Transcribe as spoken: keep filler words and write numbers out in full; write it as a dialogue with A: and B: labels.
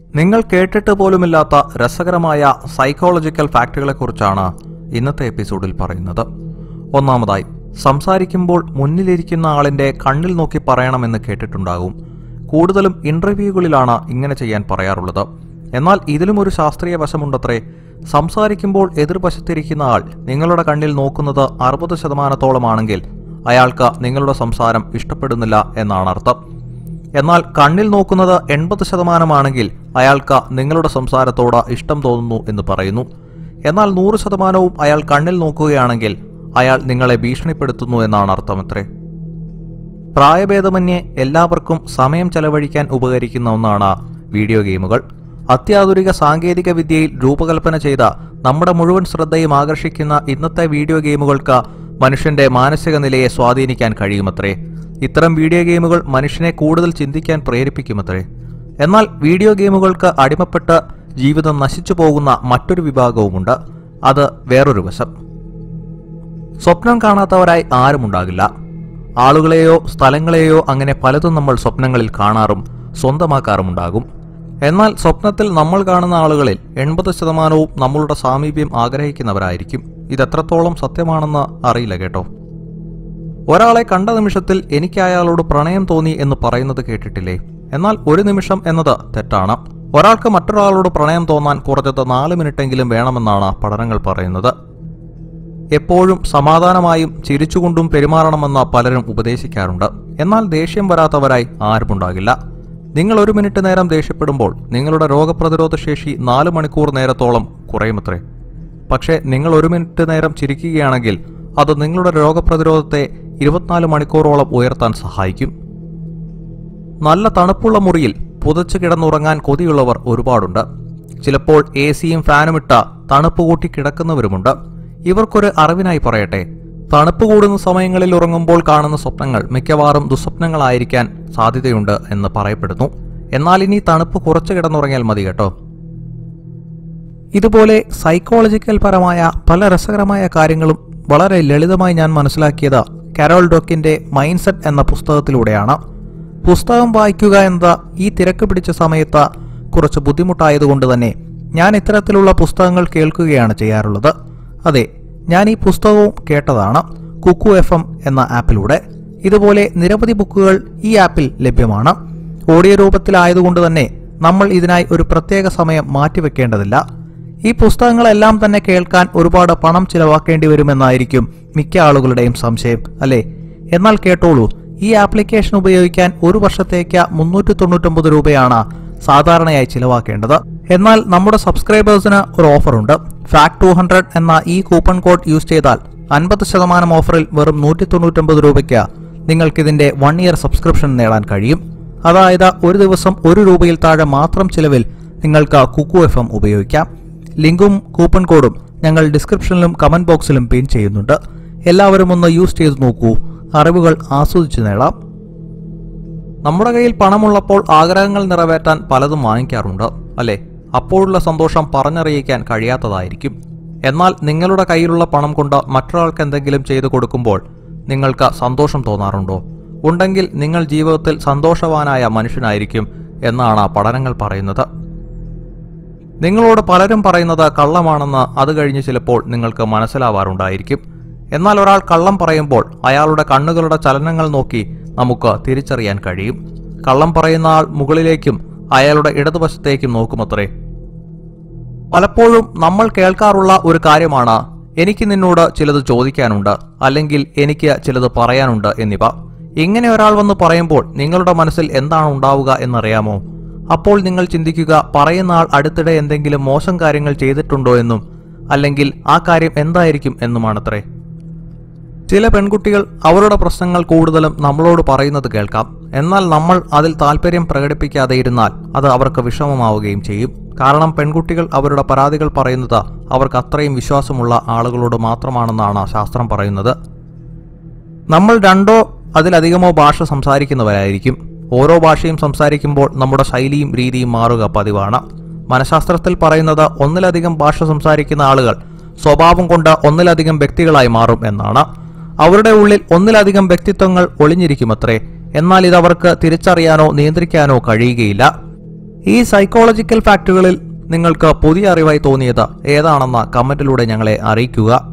A: നിങ്ങൾ കേട്ടിട്ട് പോലുമില്ലാത്ത രസകരമായ സൈക്കോളജിക്കൽ ഫാക്റ്റുകളെക്കുറിച്ചാണ് ഇന്നത്തെ എപ്പിസോഡിൽ പറയുന്നത്. ഒന്നാമതായി, സംസാരിക്കുമ്പോൾ മുന്നിലിരിക്കുന്ന ആളിന്റെ കണ്ണിൽ നോക്കി പറയണമെന്ന് കേട്ടിട്ടുണ്ടാകും. കൂടുതലും ഇന്റർവ്യൂകളിലാണ് ഇങ്ങനെ ചെയ്യാൻ പറയാറുള്ളത്. എന്നാൽ ഇതിലും ഒരു ശാസ്ത്രീയ വശമുണ്ടത്രേ. സംസാരിക്കുമ്പോൾ എതിർവശത്തിരിക്കുന്ന ആൾ നിങ്ങളുടെ കണ്ണിൽ നോക്കുന്നത് അറുപത് ശതമാനത്തോളമാണെങ്കിൽ അയാൾക്ക് നിങ്ങളുടെ സംസാരം ഇഷ്ടപ്പെടുന്നില്ല എന്നാണ് അർത്ഥം. എന്നാൽ കണ്ണിൽ നോക്കുന്നത് എൺപത് ശതമാനമാണെങ്കിൽ അയാൾക്ക് നിങ്ങളുടെ സംസാരത്തോട് ഇഷ്ടം തോന്നുന്നു എന്ന് പറയുന്നു. എന്നാൽ നൂറ് ശതമാനവും അയാൾ കണ്ണിൽ നോക്കുകയാണെങ്കിൽ അയാൾ നിങ്ങളെ ഭീഷണിപ്പെടുത്തുന്നു എന്നാണ് അർത്ഥമത്രേ. പ്രായഭേദമന്യേ എല്ലാവർക്കും സമയം ചെലവഴിക്കാൻ ഉപകരിക്കുന്ന ഒന്നാണ് വീഡിയോ ഗെയിമുകൾ. അത്യാധുനിക സാങ്കേതിക വിദ്യയിൽ രൂപകൽപ്പന ചെയ്ത നമ്മുടെ മുഴുവൻ ശ്രദ്ധയും ആകർഷിക്കുന്ന ഇന്നത്തെ വീഡിയോ ഗെയിമുകൾക്ക് മനുഷ്യന്റെ മാനസിക നിലയെ സ്വാധീനിക്കാൻ കഴിയുമത്രേ. ഇത്തരം വീഡിയോ ഗെയിമുകൾ മനുഷ്യനെ കൂടുതൽ ചിന്തിക്കാൻ പ്രേരിപ്പിക്കുമത്രേ. എന്നാൽ വീഡിയോ ഗെയിമുകൾക്ക് അടിമപ്പെട്ട് ജീവിതം നശിച്ചു പോകുന്ന മറ്റൊരു വിഭാഗവുമുണ്ട്. അത് വേറൊരു വശം. സ്വപ്നം കാണാത്തവരായി ആരുമുണ്ടാകില്ല. ആളുകളെയോ സ്ഥലങ്ങളെയോ അങ്ങനെ പലതും നമ്മൾ സ്വപ്നങ്ങളിൽ കാണാറും സ്വന്തമാക്കാറുമുണ്ടാകും. എന്നാൽ സ്വപ്നത്തിൽ നമ്മൾ കാണുന്ന ആളുകളിൽ എൺപത് ശതമാനവും നമ്മളുടെ സാമീപ്യം ആഗ്രഹിക്കുന്നവരായിരിക്കും. ഇതെത്രത്തോളം സത്യമാണെന്ന് അറിയില്ല കേട്ടോ. ഒരാളെ കണ്ട നിമിഷത്തിൽ എനിക്ക് അയാളോട് പ്രണയം തോന്നി എന്ന് പറയുന്നത് കേട്ടിട്ടില്ലേ? എന്നാൽ ഒരു നിമിഷം എന്നത് തെറ്റാണ്. ഒരാൾക്ക് മറ്റൊരാളോട് പ്രണയം തോന്നാൻ കുറഞ്ഞത് നാല് മിനിറ്റെങ്കിലും വേണമെന്നാണ് പഠനങ്ങൾ പറയുന്നത്. എപ്പോഴും സമാധാനമായും ചിരിച്ചുകൊണ്ടും പെരുമാറണമെന്ന് പലരും ഉപദേശിക്കാറുണ്ട്. എന്നാൽ ദേഷ്യം വരാത്തവരായി ആരുമുണ്ടാകില്ല. നിങ്ങൾ ഒരു മിനിറ്റ് നേരം ദേഷ്യപ്പെടുമ്പോൾ നിങ്ങളുടെ രോഗപ്രതിരോധ ശേഷി നാല് മണിക്കൂർ നേരത്തോളം കുറയുമത്രേ. പക്ഷേ നിങ്ങൾ ഒരു മിനിറ്റ് നേരം ചിരിക്കുകയാണെങ്കിൽ അത് നിങ്ങളുടെ രോഗപ്രതിരോധത്തെ ഇരുപത്തിനാല് മണിക്കൂറോളം ഉയർത്താൻ സഹായിക്കും. നല്ല തണുപ്പുള്ള മുറിയിൽ പുതച്ചു കിടന്നുറങ്ങാൻ കൊതിയുള്ളവർ ഒരുപാടുണ്ട്. ചിലപ്പോൾ എ സിയും ഫാനും ഇട്ട തണുപ്പ് കൂട്ടി കിടക്കുന്നവരുമുണ്ട്. ഇവർക്കൊരു അറിവിനായി പറയട്ടെ, തണുപ്പ് കൂടുന്ന സമയങ്ങളിൽ ഉറങ്ങുമ്പോൾ കാണുന്ന സ്വപ്നങ്ങൾ മിക്കവാറും ദുസ്വപ്നങ്ങളായിരിക്കാൻ സാധ്യതയുണ്ട് എന്ന് പറയപ്പെടുന്നു. എന്നാൽ ഇനി തണുപ്പ് കുറച്ചു കിടന്നുറങ്ങിയാൽ മതി കേട്ടോ. ഇതുപോലെ സൈക്കോളജിക്കൽ പരമായ പല രസകരമായ കാര്യങ്ങളും വളരെ ലളിതമായി ഞാൻ മനസ്സിലാക്കിയത് കാരോൾ ഡോക്കിന്റെ മൈൻഡ് സെറ്റ് എന്ന പുസ്തകത്തിലൂടെയാണ്. പുസ്തകം വായിക്കുക എന്നത് ഈ തിരക്ക് പിടിച്ച സമയത്ത് കുറച്ച് ബുദ്ധിമുട്ടായതുകൊണ്ട് തന്നെ ഞാൻ ഇത്തരത്തിലുള്ള പുസ്തകങ്ങൾ കേൾക്കുകയാണ് ചെയ്യാറുള്ളത്. അതെ, ഞാൻ ഈ പുസ്തകവും കേട്ടതാണ് കുക്കു എഫ് എം എന്ന ആപ്പിലൂടെ. ഇതുപോലെ നിരവധി ബുക്കുകൾ ഈ ആപ്പിൽ ലഭ്യമാണ്. ഓഡിയോ രൂപത്തിലായതുകൊണ്ട് തന്നെ നമ്മൾ ഇതിനായി ഒരു പ്രത്യേക സമയം മാറ്റിവെക്കേണ്ടതില്ല. ഈ പുസ്തകങ്ങളെല്ലാം തന്നെ കേൾക്കാൻ ഒരുപാട് പണം ചിലവാക്കേണ്ടി വരുമെന്നായിരിക്കും മിക്ക ആളുകളുടെയും സംശയം, അല്ലേ? എന്നാൽ കേട്ടോളൂ, ഈ ആപ്ലിക്കേഷൻ ഉപയോഗിക്കാൻ ഒരു വർഷത്തേക്ക് മുന്നൂറ്റി തൊണ്ണൂറ്റൊമ്പത് രൂപയാണ് സാധാരണയായി ചിലവാക്കേണ്ടത്. എന്നാൽ നമ്മുടെ സബ്സ്ക്രൈബേഴ്സിന് ഒരു ഓഫറുണ്ട്. ഫാക്ട് ടു ഹൺഡ്രഡ് എന്ന ഈ കൂപ്പൺ കോഡ് യൂസ് ചെയ്താൽ അൻപത് ശതമാനം ഓഫറിൽ വെറും നൂറ്റി തൊണ്ണൂറ്റൊമ്പത് രൂപയ്ക്ക് നിങ്ങൾക്കിതിന്റെ വൺ ഇയർ സബ്സ്ക്രിപ്ഷൻ നേടാൻ കഴിയും. അതായത് ഒരു ദിവസം ഒരു രൂപയിൽ താഴെ മാത്രം ചിലവിൽ നിങ്ങൾക്ക് കുക്കു എഫ് എം ഉപയോഗിക്കാം. ലിങ്കും കൂപ്പൺ കോഡും ഞങ്ങൾ ഡിസ്ക്രിപ്ഷനിലും കമന്റ് ബോക്സിലും പിൻ ചെയ്യുന്നുണ്ട്. എല്ലാവരും ഒന്ന് യൂസ് ചെയ്ത് നോക്കൂ, അറിവുകൾ ആസ്വദിച്ചു നേടാം. നമ്മുടെ കയ്യിൽ പണമുള്ളപ്പോൾ ആഗ്രഹങ്ങൾ നിറവേറ്റാൻ പലതും വാങ്ങിക്കാറുണ്ട്, അല്ലേ? അപ്പോഴുള്ള സന്തോഷം പറഞ്ഞറിയിക്കാൻ കഴിയാത്തതായിരിക്കും. എന്നാൽ നിങ്ങളുടെ കയ്യിലുള്ള പണം കൊണ്ട് മറ്റൊരാൾക്ക് എന്തെങ്കിലും ചെയ്തു കൊടുക്കുമ്പോൾ നിങ്ങൾക്ക് സന്തോഷം തോന്നാറുണ്ടോ? ഉണ്ടെങ്കിൽ നിങ്ങൾ ജീവിതത്തിൽ സന്തോഷവാനായ മനുഷ്യനായിരിക്കും എന്നാണ് പഠനങ്ങൾ പറയുന്നത്. നിങ്ങളോട് പലരും പറയുന്നത് കള്ളമാണെന്ന് അത് കഴിഞ്ഞ് ചിലപ്പോൾ നിങ്ങൾക്ക് മനസ്സിലാവാറുണ്ടായിരിക്കും. എന്നാൽ ഒരാൾ കള്ളം പറയുമ്പോൾ അയാളുടെ കണ്ണുകളുടെ ചലനങ്ങൾ നോക്കി നമുക്ക് തിരിച്ചറിയാൻ കഴിയും. കള്ളം പറയുന്ന ആൾ മുകളിലേക്കും അയാളുടെ ഇടതുവശത്തേക്കും നോക്കുമത്രേ. പലപ്പോഴും നമ്മൾ കേൾക്കാറുള്ള ഒരു കാര്യമാണ് എനിക്ക് നിന്നോട് ചിലത് ചോദിക്കാനുണ്ട്, അല്ലെങ്കിൽ എനിക്ക് ചിലത് പറയാനുണ്ട് എന്നിവ. ഇങ്ങനെ ഒരാൾ വന്ന് പറയുമ്പോൾ നിങ്ങളുടെ മനസ്സിൽ എന്താണ് ഉണ്ടാവുക എന്നറിയാമോ? അപ്പോൾ നിങ്ങൾ ചിന്തിക്കുക, പറയുന്ന ആൾ അടുത്തിടെ എന്തെങ്കിലും മോശം കാര്യങ്ങൾ ചെയ്തിട്ടുണ്ടോ എന്നും, അല്ലെങ്കിൽ ആ കാര്യം എന്തായിരിക്കും എന്നുമാണത്രേ. ചില പെൺകുട്ടികൾ അവരുടെ പ്രശ്നങ്ങൾ കൂടുതലും നമ്മളോട് പറയുന്നത് കേൾക്കാം. എന്നാൽ നമ്മൾ അതിൽ താല്പര്യം പ്രകടിപ്പിക്കാതെ ഇരുന്നാൽ അത് അവർക്ക് വിഷമമാവുകയും ചെയ്യും. കാരണം പെൺകുട്ടികൾ അവരുടെ പരാതികൾ പറയുന്നത് അവർക്ക് അത്രയും വിശ്വാസമുള്ള ആളുകളോട് മാത്രമാണെന്നാണ് ശാസ്ത്രം പറയുന്നത്. നമ്മൾ രണ്ടോ അതിലധികമോ ഭാഷ സംസാരിക്കുന്നവരായിരിക്കും. ഓരോ ഭാഷയും സംസാരിക്കുമ്പോൾ നമ്മുടെ ശൈലിയും രീതിയും മാറുക പതിവാണ്. മനഃശാസ്ത്രത്തിൽ പറയുന്നത് ഒന്നിലധികം ഭാഷ സംസാരിക്കുന്ന ആളുകൾ സ്വഭാവം കൊണ്ട് ഒന്നിലധികം വ്യക്തികളായി മാറും എന്നാണ്. അവരുടെ ഉള്ളിൽ ഒന്നിലധികം വ്യക്തിത്വങ്ങൾ ഒളിഞ്ഞിരിക്കുമത്രേ. എന്നാൽ ഇതവർക്ക് തിരിച്ചറിയാനോ നിയന്ത്രിക്കാനോ കഴിയുകയില്ല. ഈ സൈക്കോളജിക്കൽ ഫാക്റ്റുകളിൽ നിങ്ങൾക്ക് പുതിയ അറിവായി തോന്നിയത് ഏതാണെന്ന കമന്റിലൂടെ ഞങ്ങളെ അറിയിക്കുക.